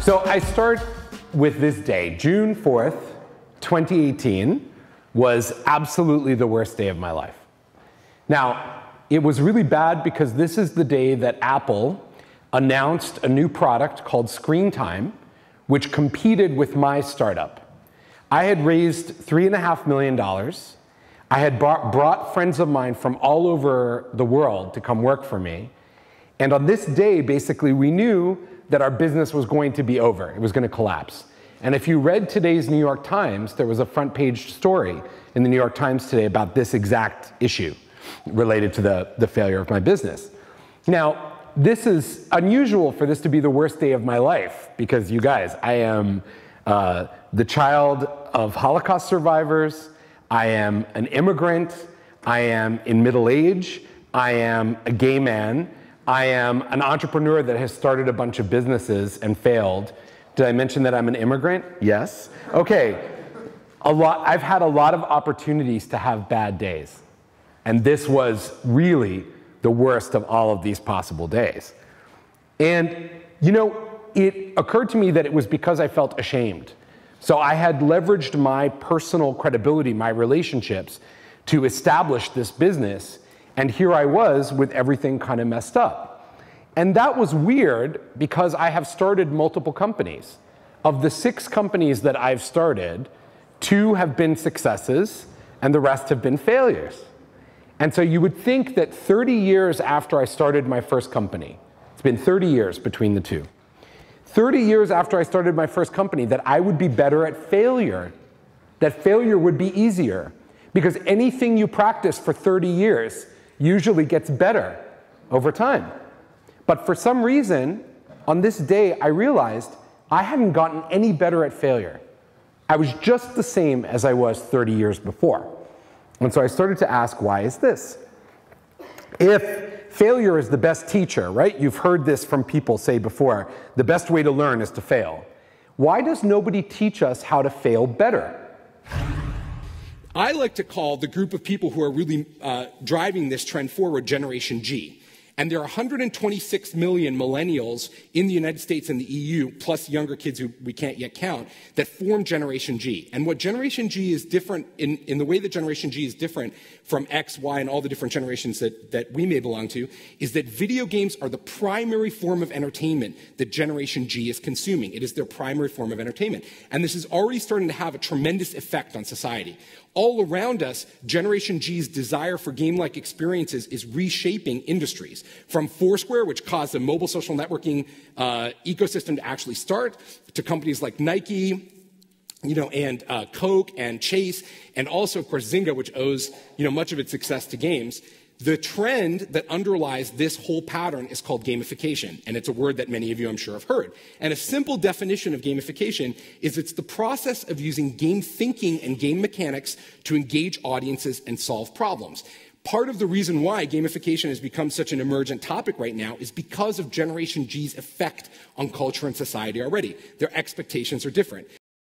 So I start with this day. June 4th, 2018 was absolutely the worst day of my life. Now, it was really bad because this is the day that Apple announced a new product called Screen Time, which competed with my startup. I had raised $3.5 million. I had brought friends of mine from all over the world to come work for me. And on this day, basically, we knew that our business was going to be over. It was going to collapse. And if you read today's New York Times, there was a front page story in the New York Times today about this exact issue related to the failure of my business. Now, this is unusual for this to be the worst day of my life because, you guys, I am the child of Holocaust survivors. I am an immigrant. I am in middle age. I am a gay man. I am an entrepreneur that has started a bunch of businesses and failed. Did I mention that I'm an immigrant? Yes. Okay. I've had a lot of opportunities to have bad days. And this was really the worst of all of these possible days. And, you know, it occurred to me that it was because I felt ashamed. So I had leveraged my personal credibility, my relationships, to establish this business. And here I was with everything kind of messed up. And that was weird because I have started multiple companies. Of the 6 companies that I've started, 2 have been successes and the rest have been failures. And so you would think that 30 years after I started my first company, it's been 30 years between the 2, 30 years after I started my first company, that I would be better at failure, that failure would be easier. Because anything you practice for 30 years usually gets better over time. But for some reason, on this day, I realized I hadn't gotten any better at failure. I was just the same as I was 30 years before. And so I started to ask, why is this? If failure is the best teacher, right? You've heard this from people say before, the best way to learn is to fail. Why does nobody teach us how to fail better? I like to call the group of people who are really driving this trend forward Generation G. And there are 126 million millennials in the United States and the EU, plus younger kids who we can't yet count, that form Generation G. And what Generation G is different, in the way that Generation G is different from X, Y, and all the different generations that we may belong to, is that video games are the primary form of entertainment that Generation G is consuming. It is their primary form of entertainment. And this is already starting to have a tremendous effect on society. All around us, Generation G's desire for game-like experiences is reshaping industries. From Foursquare, which caused a mobile social networking ecosystem to actually start, to companies like Nike, and Coke and Chase, and also, of course, Zynga, which owes, much of its success to games. The trend that underlies this whole pattern is called gamification, and it's a word that many of you, I'm sure, have heard. And a simple definition of gamification is it's the process of using game thinking and game mechanics to engage audiences and solve problems. Part of the reason why gamification has become such an emergent topic right now is because of Generation G's effect on culture and society already. Their expectations are different.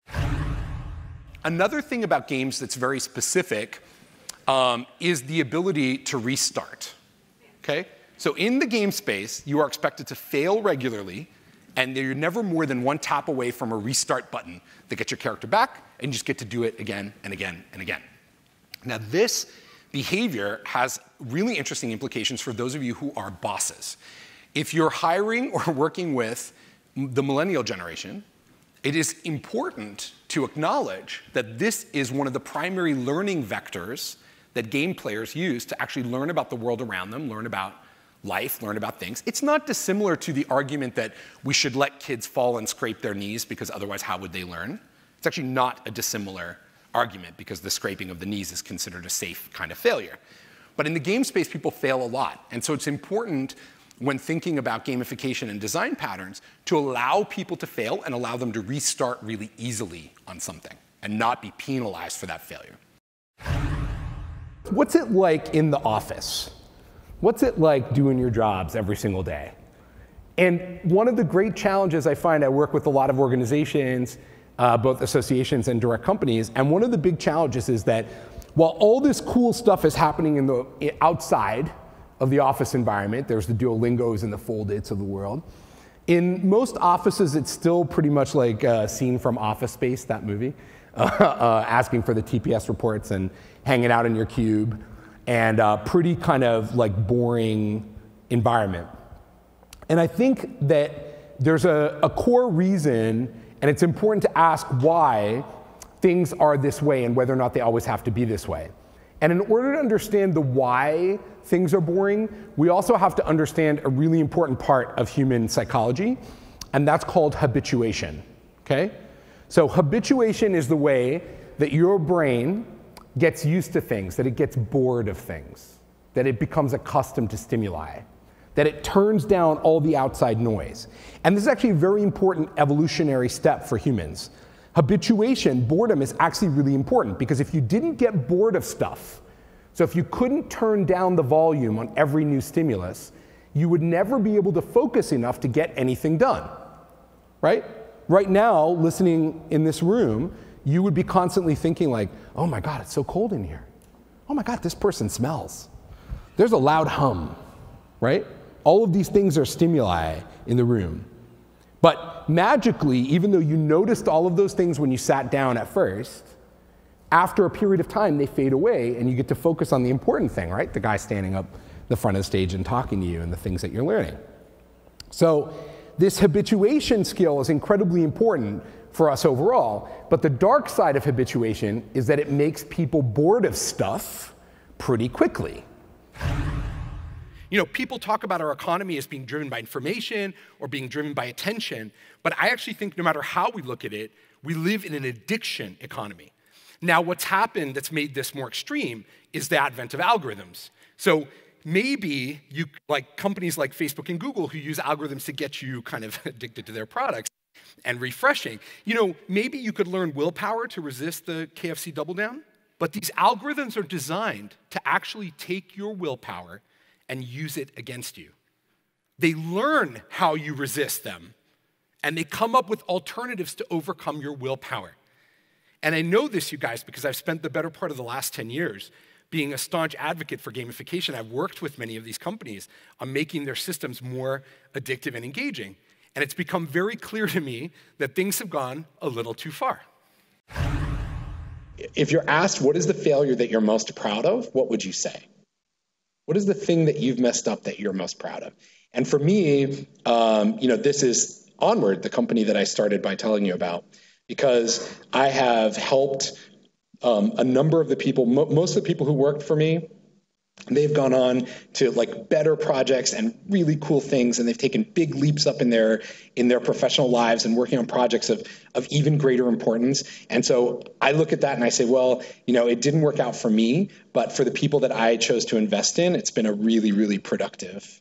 Another thing about games that's very specific is the ability to restart, okay? So in the game space, you are expected to fail regularly, and you're never more than one tap away from a restart button that gets your character back, and you just get to do it again and again and again. Now this behavior has really interesting implications for those of you who are bosses. If you're hiring or working with the millennial generation, it is important to acknowledge that this is one of the primary learning vectors that game players use to actually learn about the world around them, learn about life, learn about things. It's not dissimilar to the argument that we should let kids fall and scrape their knees because otherwise how would they learn? It's actually not a dissimilar argument because the scraping of the knees is considered a safe kind of failure. But in the game space, people fail a lot. And so it's important when thinking about gamification and design patterns to allow people to fail and allow them to restart really easily on something and not be penalized for that failure. What's it like in the office? What's it like doing your jobs every single day? And one of the great challenges I find, I work with a lot of organizations, both associations and direct companies, and one of the big challenges is that while all this cool stuff is happening in the outside of the office environment, there's the Duolingos and the Foldits of the world, In most offices, it's still pretty much like a scene from Office Space, that movie, asking for the TPS reports and hanging out in your cube, and pretty kind of like boring environment. And I think that there's a core reason, and it's important to ask why things are this way and whether or not they always have to be this way. And in order to understand the why things are boring, we also have to understand a really important part of human psychology, and that's called habituation, okay? So habituation is the way that your brain gets used to things, that it gets bored of things, that it becomes accustomed to stimuli, that it turns down all the outside noise. And this is actually a very important evolutionary step for humans. Habituation, boredom, is actually really important because if you didn't get bored of stuff, so if you couldn't turn down the volume on every new stimulus, you would never be able to focus enough to get anything done, right? Right now, listening in this room, you would be constantly thinking like, oh my God, it's so cold in here. Oh my God, this person smells. There's a loud hum, right? All of these things are stimuli in the room. But magically, even though you noticed all of those things when you sat down at first, after a period of time, they fade away and you get to focus on the important thing, right? The guy standing up the front of the stage and talking to you and the things that you're learning. So this habituation skill is incredibly important for us overall, but the dark side of habituation is that it makes people bored of stuff pretty quickly. You know, people talk about our economy as being driven by information or being driven by attention, but I actually think no matter how we look at it, we live in an addiction economy. Now, what's happened that's made this more extreme is the advent of algorithms. So maybe you, like companies like Facebook and Google who use algorithms to get you kind of addicted to their products and refreshing, you know, maybe you could learn willpower to resist the KFC Double Down, but these algorithms are designed to actually take your willpower and use it against you. They learn how you resist them, and they come up with alternatives to overcome your willpower. And I know this, you guys, because I've spent the better part of the last 10 years being a staunch advocate for gamification. I've worked with many of these companies on making their systems more addictive and engaging. And it's become very clear to me that things have gone a little too far. If you're asked what is the failure that you're most proud of, what would you say? What is the thing that you've messed up that you're most proud of? And for me, this is Onward, the company that I started by telling you about, because I have helped a number of the people, most of the people who worked for me, they've gone on to like better projects and really cool things, and they've taken big leaps up in their professional lives and working on projects of even greater importance. And so I look at that and I say, well, it didn't work out for me, but for the people that I chose to invest in, it's been a really, really productive,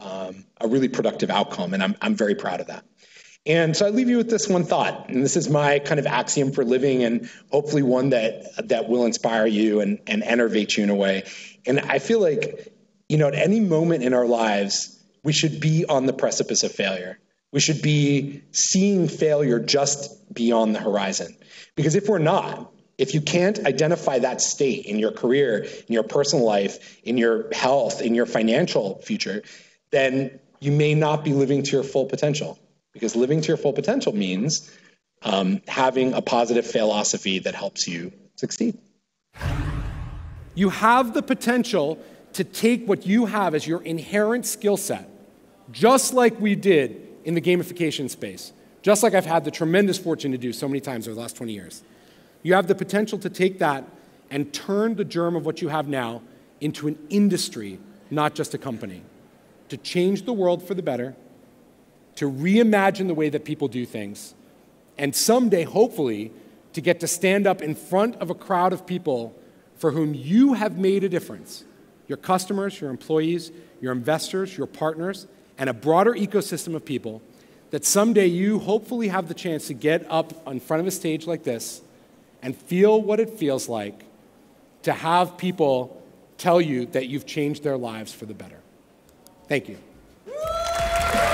outcome, and I'm very proud of that. And so I leave you with this one thought, and this is my kind of axiom for living, and hopefully one that will inspire you and enervate you in a way. And I feel like, at any moment in our lives, we should be on the precipice of failure. We should be seeing failure just beyond the horizon. Because if we're not, if you can't identify that state in your career, in your personal life, in your health, in your financial future, then you may not be living to your full potential. Because living to your full potential means having a positive philosophy that helps you succeed. You have the potential to take what you have as your inherent skill set, just like we did in the gamification space, just like I've had the tremendous fortune to do so many times over the last 20 years. You have the potential to take that and turn the germ of what you have now into an industry, not just a company, to change the world for the better, to reimagine the way that people do things, and someday, hopefully, to get to stand up in front of a crowd of people for whom you have made a difference. Your customers, your employees, your investors, your partners, and a broader ecosystem of people, that someday you hopefully have the chance to get up in front of a stage like this and feel what it feels like to have people tell you that you've changed their lives for the better. Thank you.